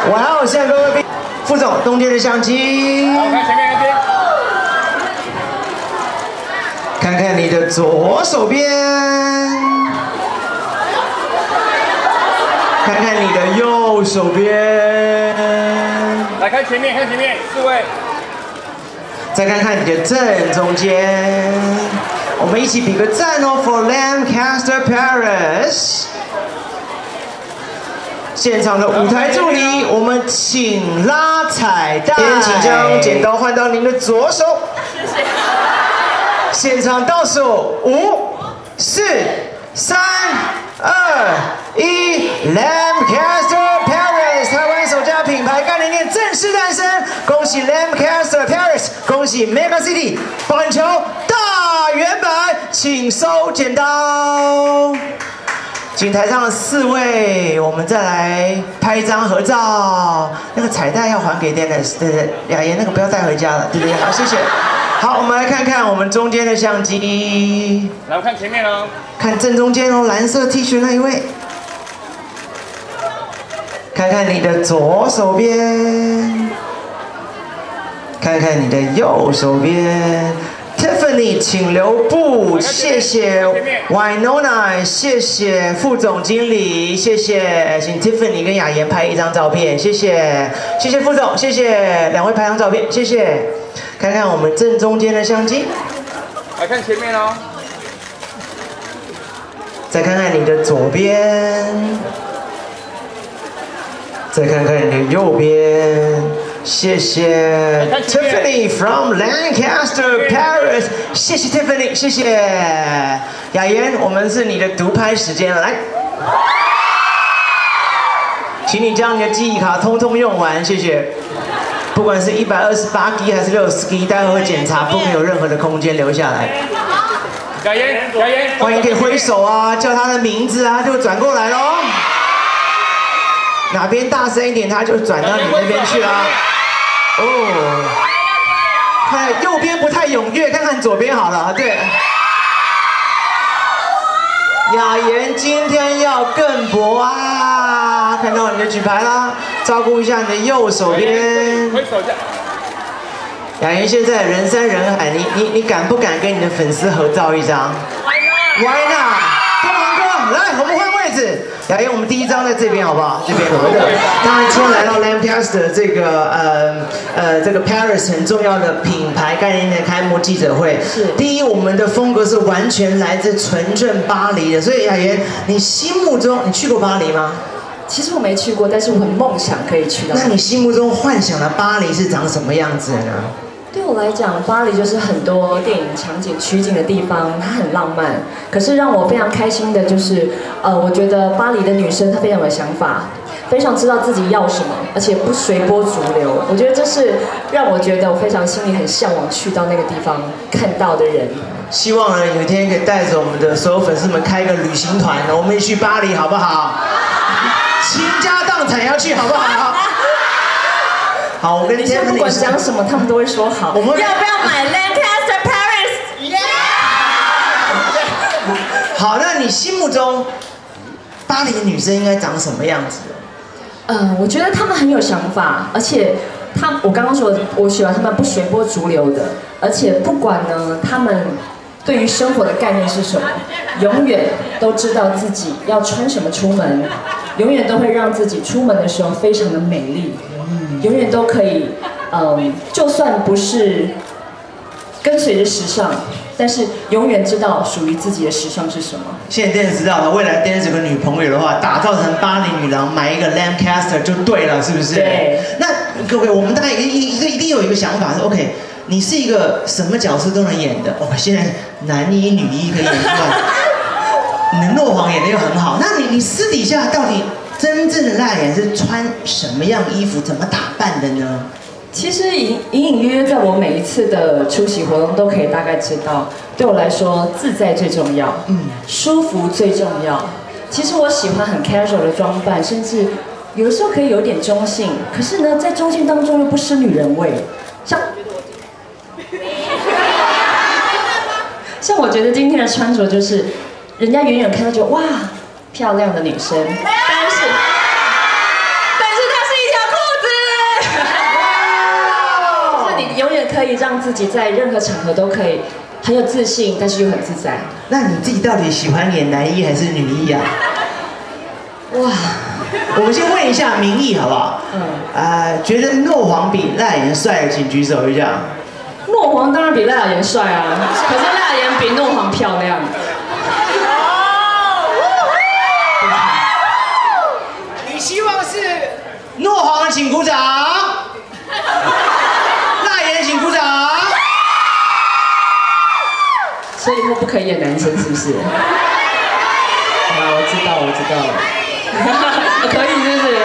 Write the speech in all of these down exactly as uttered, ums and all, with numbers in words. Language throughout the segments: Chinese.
哇哦！现在各位副总，中间的相机。 好，看前面那边。 看看你的左手边，看看你的右手边。 来看前面，看前面，四位。 再看看你的正中间。我们一起比个赞哦 ，For Lancaster Paris。 现场的舞台助理，我们请拉彩带，请将剪刀换到您的左手。谢谢。现场倒数五、四、三、二、一 ，Lancaster Paris 台湾首家品牌概念店正式诞生，恭喜 Lancaster Paris， 恭喜 Mega City 板球大圆板，请收剪刀。 请台上的四位，我们再来拍一张合照。那个彩带要还给 Dennis， 对对，雅妍那个不要带回家了，对对，好，谢谢。好，我们来看看我们中间的相机。 来，我看前面哦。 看正中间哦，蓝色 T 恤那一位。看看你的左手边，看看你的右手边。 Tiffany， 请留步，谢谢 Winona， 谢谢副总经理，谢谢，请 Tiffany 跟雅妍拍一张照片，谢谢，谢谢副总，谢谢两位拍张照片，谢谢。看看我们正中间的相机， 来看前面哦。 再看看你的左边，再看看你的右边。 谢谢 Tiffany from Lancaster Paris， 谢谢 Tiffany， 谢谢雅妍，我们是你的独拍时间了，来，请你将你的记忆卡通通用完，谢谢。不管是一百二十八 G 还是六十 G， 待会会检查，不可以有任何的空间留下来。 雅妍，雅妍， 欢迎可以挥手啊，叫他的名字啊，就转过来喽。哪边大声一点，他就转到你那边去啦。 哦，看右边不太踊跃，看看左边好了。对，雅妍今天要更薄啊！看到你的举牌啦，照顾一下你的右手边。 挥手一下。 雅妍现在人山人海，你你你敢不敢跟你的粉丝合照一张 ？Why not？ 东航哥，来，我们换位置。 雅妍，我们第一张在这边好不好？这边好的。当然，今天来到 Lancaster 这个呃呃这个 Paris 很重要的品牌概念店开幕记者会。是。第一，我们的风格是完全来自纯正巴黎的，所以雅妍，你心目中你去过巴黎吗？ 其实我没去过，但是我很梦想可以去到。 那你心目中幻想的巴黎是长什么样子的呢？ 对我来讲，巴黎就是很多电影场景取景的地方，它很浪漫。可是让我非常开心的就是，呃，我觉得巴黎的女生她非常有想法，非常知道自己要什么，而且不随波逐流。我觉得这是让我觉得我非常心里很向往去到那个地方看到的人。 希望呢有一天可以带着我们的所有粉丝们开一个旅行团，我们一起去巴黎好不好？倾家荡产要去好不好？ 好，我跟你讲，不管讲什么，他们都会说好。我们要不要买 Lancaster Paris？ 好，那你心目中巴黎的女生应该长什么样子？ 嗯，我觉得她们很有想法，而且她，我刚刚说，我喜欢她们不随波逐流的，而且不管呢，她们对于生活的概念是什么，永远都知道自己要穿什么出门，永远都会让自己出门的时候非常的美丽。 永远都可以，嗯，就算不是跟随着时尚，但是永远知道属于自己的时尚是什么。 现在 Dennis 知道了，未来 Dennis 有个女朋友的话，打造成巴黎女郎，买一个 Lancaster 就对了，是不是？ 对。 那各位，我们大概一一个一定有一个想法是 ，OK， 你是一个什么角色都能演的。哦，现在男一女一可以演出来，你的诺黄演的又很好。那你你私底下到底？ 真正的辣眼是穿什么样衣服、怎么打扮的呢？ 其实隐隐隐约约，在我每一次的出席活动都可以大概知道，对我来说，自在最重要，嗯，舒服最重要。其实我喜欢很 casual 的装扮，甚至有的时候可以有点中性，可是呢，在中性当中又不失女人味。像，像我觉得今天的穿着就是，人家远远看到就哇，漂亮的女生。 但是它是一条裤可以让自己在任何场合都可以很有自信，但是又很自在。 那你自己到底喜欢演男一还是女一啊？ 哇， 我们先问一下民意好不好？嗯。呃，觉得诺皇比赖雅妍帅，请举手一下。 诺皇当然比赖雅妍帅啊，可是赖雅妍比诺皇漂亮。 你希望是诺皇，请鼓掌。赖妍，请鼓掌。 所以以后不可以演男生，是不是？啊，我知道，我知道了。可以，是不是？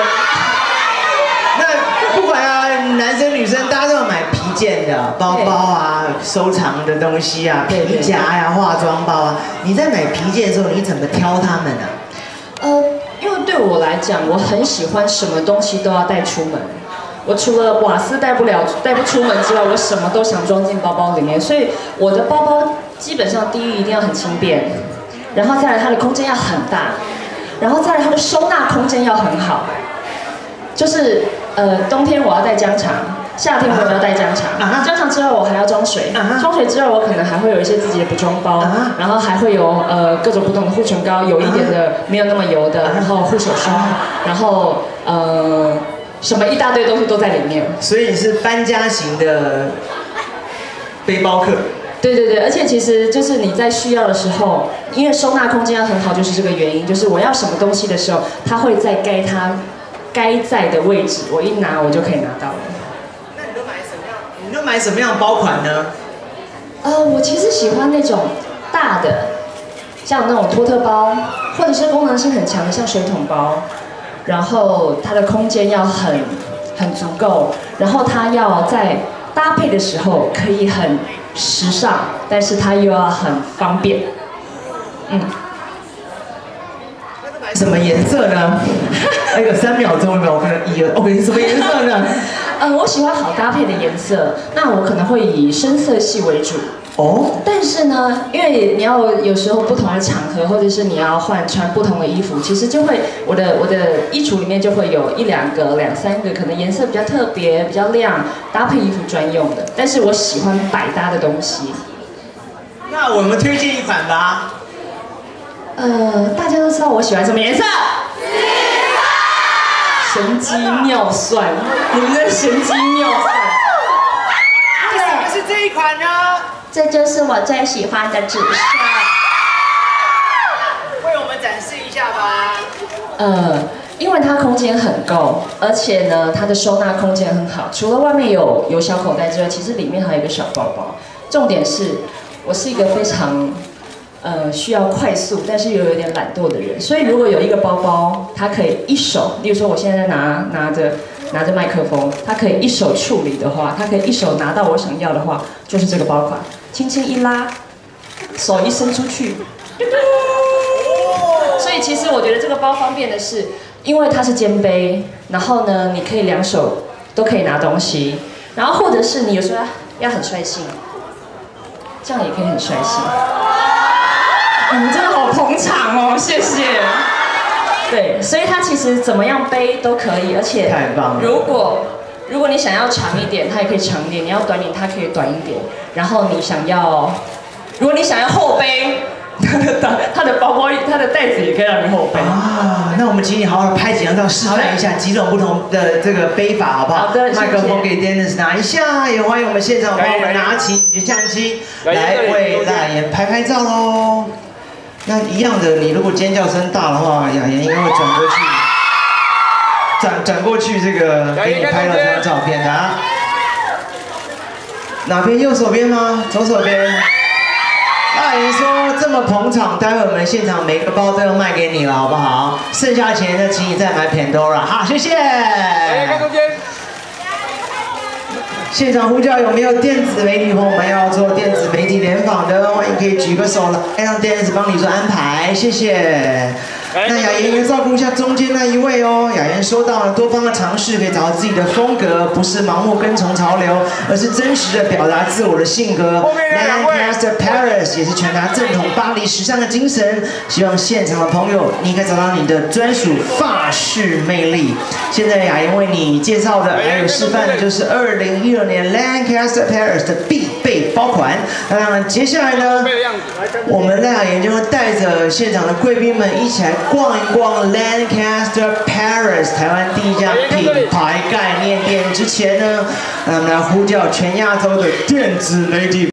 那不管啊，男生女生，大家都要买皮件的包包啊，收藏的东西啊，皮夹呀、啊、化妆包啊。你在买皮件的时候，你怎么挑它们啊？ 呃，因为对我来讲，我很喜欢什么东西都要带出门。我除了瓦斯带不了、带不出门之外，我什么都想装进包包里面。所以我的包包基本上第一一定要很轻便，然后再来它的空间要很大，然后再来它的收纳空间要很好。就是呃，冬天我要带姜肠，夏天我要带姜肠。姜肠之外，我还要装水。装水之外，我可能还会有一些自己的补妆包，然后还会有呃各种不同的护唇膏，有一点的，没有那么油的，然后护手霜，然后呃。什么一大堆东西都在里面， 所以你是搬家型的背包客。 对对对，而且其实就是你在需要的时候，因为收纳空间要很好，就是这个原因。就是我要什么东西的时候，它会在该它该在的位置，我一拿我就可以拿到了。 那你都买什么样？你都买什么样的包款呢？ 呃，我其实喜欢那种大的，像那种托特包，或者是功能性很强的，像水桶包。然后它的空间要很很足够，然后它要在搭配的时候可以很时尚，但是它又要很方便。嗯。 什么颜色呢？还有三秒钟有没有？我看到一了。OK， 什么颜色呢？ 嗯、呃，我喜欢好搭配的颜色，那我可能会以深色系为主。哦，但是呢，因为你要有时候不同的场合，或者是你要换穿不同的衣服，其实就会我的我的衣橱里面就会有一两个、两三个，可能颜色比较特别、比较亮，搭配衣服专用的。但是我喜欢百搭的东西。 那我们推荐一款吧。 呃，大家都知道我喜欢什么颜色？神机妙算，你们的神机妙算。 为什么是这一款呢？ 这就是我最喜欢的紫色。 为我们展示一下吧。 呃，因为它空间很够，而且呢，它的收纳空间很好。除了外面有有小口袋之外，其实里面还有一个小包包。重点是，我是一个非常呃需要快速，但是又有点懒惰的人。所以如果有一个包包，它可以一手，例如说我现在拿拿着。拿着麦克风，它可以一手处理的话，它可以一手拿到我想要的话，就是这个包款，轻轻一拉，手一伸出去，所以其实我觉得这个包方便的是，因为它是肩背，然后呢，你可以两手都可以拿东西，然后或者是你有时候要很率性，这样也可以很率性。你们真的好捧场哦，谢谢。对，所以它其实怎么样背都可以，而且太棒了。 如果如果你想要长一点，它也可以长一点；你要短一点，它可以短一点。然后你想要，如果你想要后背，它的它的包包、它的袋子也可以让你后背。 啊，那我们请你好好拍几张照，示范一下几种不同的这个背法，好不好？ 好的， 麦克风给 Dennis 拿一下，也欢迎我们现场的朋友们拿起你的相机来为赖妍拍拍照喽。那一样的，你如果尖叫声大的话，雅妍应该会转过去，转转过去这个给你拍到这张照片的啊。哪边？右手边吗？左手边。赖妍说这么捧场，待会我们现场每个包都要卖给你了，好不好？剩下钱呢，请你再买 Pandora。好，谢谢。 来看中间。 现场呼叫有没有电子媒体朋友们要做电子媒体联访的？欢迎可以举个手来，让 Dennis 帮你做安排，谢谢。 那雅妍也照顾一下中间那一位哦。雅妍说到了多方的尝试可以找到自己的风格，不是盲目跟从潮流，而是真实的表达自我的性格。Lancaster Paris 也是传达正统巴黎时尚的精神。希望现场的朋友，你可以找到你的专属法式魅力。现在雅妍为你介绍的还有示范的就是二零一二年 Lancaster Paris 的必备包款。那当然，接下来呢，我们赖雅妍就会带着现场的贵宾们一起来逛一逛 Lancaster Paris 台湾第一家品牌概念店。之前呢，让我们来呼叫全亚洲的电子媒体。